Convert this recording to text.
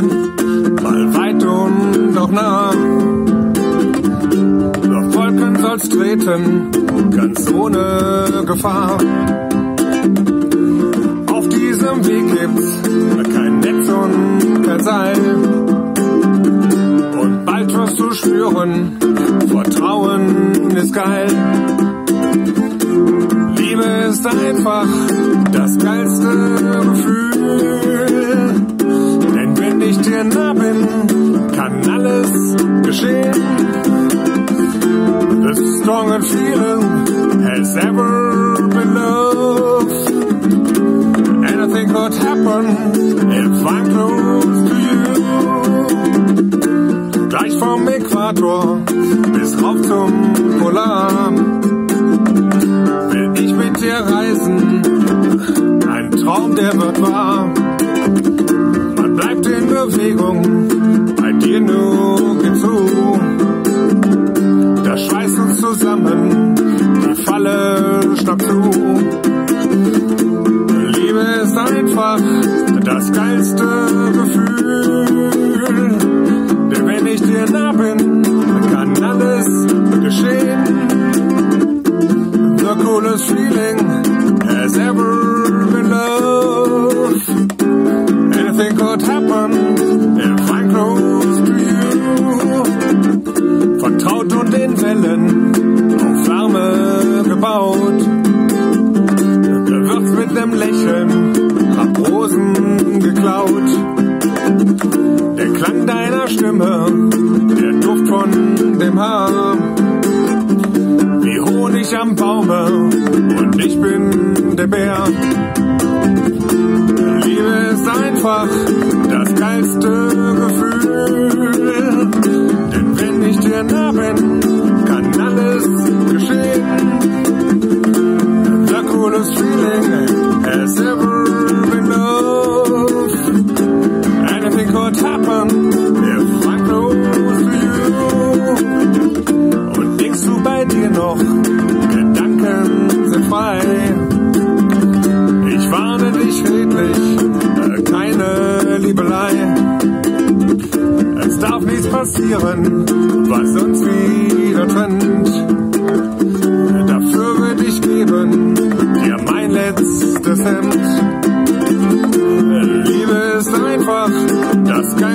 mal weit und auch nah. Durch Wolken soll's treten, ganz ohne Gefahr. Auf diesem Weg gibt's kein Netz und kein Seil. Und bald wirst du spüren, Vertrauen ist geil. Liebe ist einfach das geilste Gefühl. Denn wenn ich dir nah bin, kann alles geschehen. The strongest feeling has ever been love. Anything could happen if I'm close to you. Gleich vom Äquator bis rauf zum Polar will ich mit dir reisen, ein Traum, der wird wahr. Man bleibt in Bewegung, bei dir nur geht zu. Das schweißt uns zusammen, die Falle schnappt zu. Liebe ist einfach das geilste Gefühl. Denn wenn ich dir nah bin, kann alles geschehen. The coolest feeling has ever been love. Anything could happen if I'm close to you. Vertraut und in Wellen auf Wärme gebaut. Du wirst mit nem Lächeln hab Rosen geklaut. Der Klang deiner Stimme, der Duft von dem Haar, wie Honig am Baume und ich bin der Bär. Liebe ist einfach das geilste Gefühl. Denn wenn ich dir nah bin, kann alles geschehen. The coolest feeling has ever been love. Anything could happen if I'm close to you. Und denkst du bei dir noch, Gedanken sind frei. Ich warne dich redlich, keine Liebelei. Es darf nichts passieren, was uns wieder trennt. Dafür würde ich geben dir mein letztes Hemd. Liebe ist einfach das Geilste.